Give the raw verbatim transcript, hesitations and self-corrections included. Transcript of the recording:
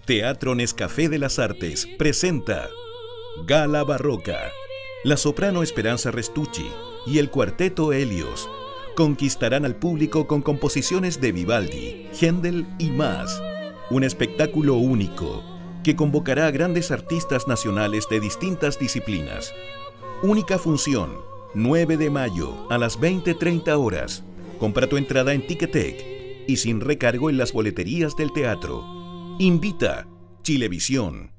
Teatro Nescafé de las Artes presenta Gala Barroca. La soprano Esperanza Restucci y el cuarteto Helios conquistarán al público con composiciones de Vivaldi, Händel y más. Un espectáculo único que convocará a grandes artistas nacionales de distintas disciplinas. Única función, nueve de mayo a las veinte treinta horas. Compra tu entrada en Ticketek y sin recargo en las boleterías del teatro. Invita Chilevisión.